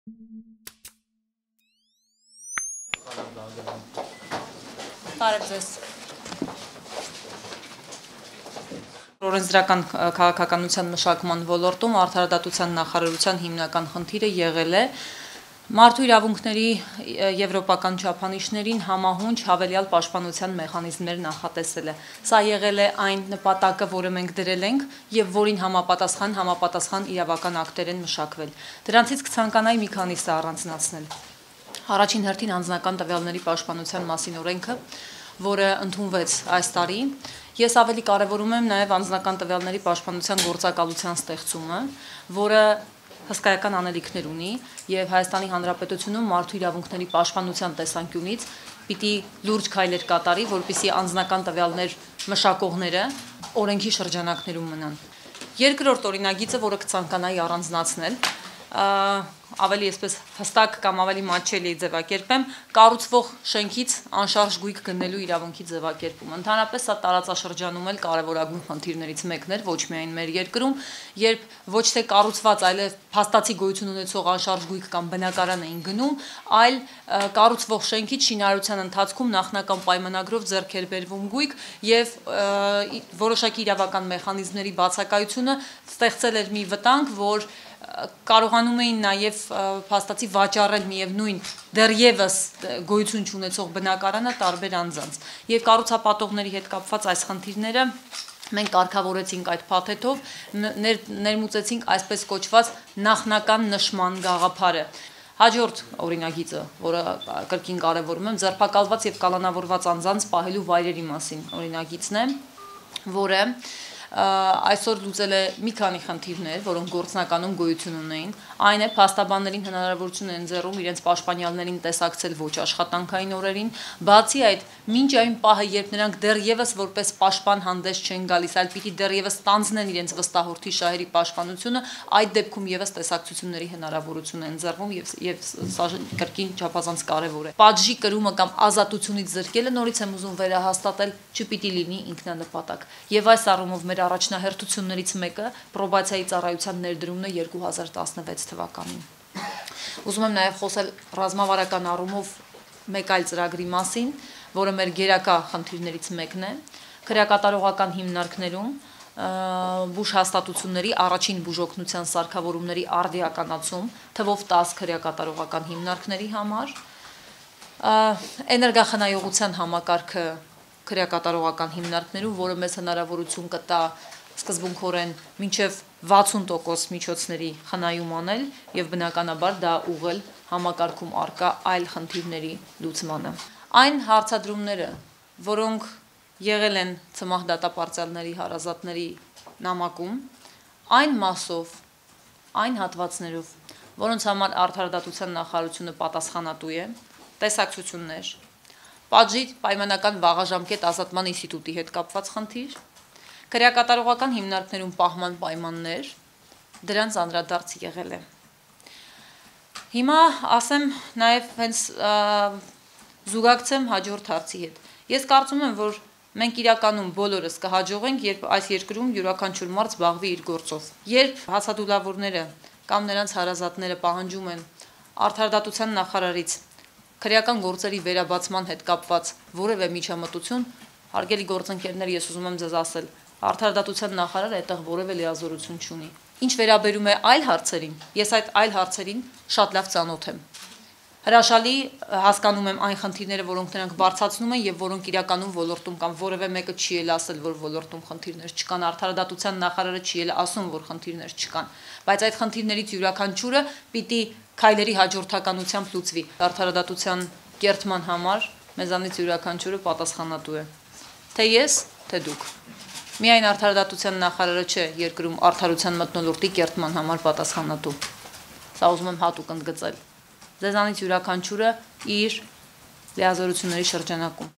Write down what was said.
Բարև ձեզ։ Օրենսդրական քաղաքականության մշակման ոլորտում արդարադատության նախարարության հիմնական խնդիրը եղել է մարդու իրավունքների եվրոպական չափանիշներին համահունչ հավելյալ պաշտպանության մեխանիզմներ նախատեսելը։ Սա եղել է այն նպատակը, որը մենք դրել ենք եւ որին համապատասխան իրավական ակտեր են մշակվել։ Դրանցից կցանկանայի մի քանիսը առանձնացնել։ Առաջին հերթին անձնական տվյալների պաշտպանության մասին օրենքը, որը ընդունվեց այս տարի, ես ավելի կարևորում եմ նաև անձնական տվյալների պաշտպանության գործակալության ստեղծումը, որը հսկայական անելիքներ ունի եւ Հայաստանի Հանրապետությունում մարդու իրավունքների պաշտպանության տեսանկյունից պիտի լուրջ քայլեր կատարի, որպեսզի անձնական տվյալներ մշակողները օրենքի շրջանակներում մնան։ Երկրորդ օրինագիծը, որը կցանկանայի առանձնացնել, ավելի այսպես հստակ կամ ավելի մատչելի ձևակերպեմ, կառուցվող շենքից անշարժ գույք գնելու իրավունքի ձևակերպում։ Ընդհանրապես սա տարածաշրջանում էլ կարևորագույն խնդիրներից մեկն էր, ոչ միայն մեր երկրում, երբ ոչ թե կառուցված, այլև փաստացի գոյություն ունեցող անշարժ գույք կամ բնակարան էին գնում, այլ կառուցվող շենքից շինարարության ընթացքում նախնական պայմանագրով ձեռք էր բերվում գույք եւ որոշակի իրավական մեխանիզմների բացակայությունը ստեղծել էր մի վտանգ, որ կարողանում էին նաև փաստացի վաճառել միևնույն դեռևս գոյություն չունեցող բնակարանը տարբեր անձանց։ Եվ կառուցապատողների հետ կապված այս խնդիրները մենք կարգավորեցինք այդ փաթեթով, ներմուծեցինք այսպես կոչված նախնական նշման գաղափարը։ Հաջորդ օրինագիծը, որը կրկին կարևորում եմ, ձերբակալված եւ կալանավորված անձանց պահելու վայրերի մասին օրինագիծն է, որը այսօր լուծել է մի քանի խնդիրներ, որոնք գործնականում գոյություն ունեին, այն է փաստաբաններին հնարավորություն են ընձեռում իրենց պաշտպանյալներին տեսակցել ոչ աշխատանքային օրերին, բացի այդ, մինչ այն պահը, երբ նրանք դեռևս որպես պաշտպան հանդես չեն գալիս, այլ պիտի դեռևս ստանձնեն իրենց վստահորդի շահերի պաշտպանությունը, այդ դեպքում եւս տեսակցությունների հնարավորություն է ընձեռվում եւ սա կրկին չափազանց կարեւոր է։ Պատժի կրումը կամ ազատությունից զրկելը, նորից եմ ուզում վերահաստատել, չպիտի լինի ինքնանպատակ։ Եվ այս առումով մեր առաջնահերթություններից մեկը պրոբացիայի ծառայության ներդրումն է 2016 թվականին։ Ուզում եմ նաև խոսել ռազմավարական առումով մեկ այլ ծրագրի մասին, որը մեր գերակա խնդիրներից մեկն է, քրեակատարողական հիմնարկներում բուժ հաստատությունների առաջին բուժօգնության սարքավորումների արդիականացում թվով 10 քրեակատարողական հիմնարկների համար, էներգախնայողության համակարգը քրեակատարողական հիմնարկներում, որը մեզ հնարավորություն կտա սկզբունքորեն մինչև 60% միջոցների խնայում անել եւ բնականաբար դա ուղղել համակարգում արկա այլ խնդիրների լուծմանը։ Այն հարցադրումները, որոնք եղել են ցմահ դատապարտյալների հարազատների նամակում, այն մասով, այն հատվածներով, որոնց համար արդարադատության նախարարությունը պատասխանատու է, տեսակցություններ, պատժի պայմանական վաղաժամկետ ազատման ինստիտուտի հետ կապված խնդիր, քրեակատարողական հիմնարկներում պահման պայմաններ, դրանց անդրադարձ եղել է։ Հիմա ասեմ նաև հենց զուգակցեմ հաջորդ հարցի հետ։ Ես կարծում եմ, որ մենք իրականում բոլորս կհաջողենք, երբ այս երկրում յուրաքանչյուր մարդ զբաղվի իր գործով։ Երբ հացադուլավորները կամ նրանց հարազատները պահանջում են արդարադատության նախարարից քրեական գործերի վերաբացման հետ կապված որևէ միջամտություն, հարգելի գործընկերներ, ես ուզում եմ ձեզ ասել, արդարադատության նախարարը այդտեղ որևէ լիազորություն չունի։ Ինչ վերաբերում է այլ հարցերին, ես այդ այլ հարցերին շատ լավ ծանոթ եմ։ Հրաշալի հասկանում եմ այն խնդիրները, որոնք նրանք բարձրացնում են եւ որոնք իրականում ոլորտում կամ որևէ մեկը չի էլ ասել, որ ոլորտում խնդիրներ չկան, արդարադատության նախարարը չի էլ ասում, որ խնդիրներ չկան, բայց այդ խնդիրներից յուրաքանչյուրը պիտի քայլերի հաջորդականությամբ լուծվի։ Արդարադատության կերտման համար մեզանից յուրաքանչյուրը պատասխանատու է։ Թե ես, թե դուք։ Միայն արդարադատության նախարարը չէ երկրում արդարության մթնոլորտի կերտման համար պատասխանատու։ Սա ուզում եմ հատուկ ընդգծել։ Ձեզանից յուրաքանչյուրը իր լիազորությունների շրջանակում։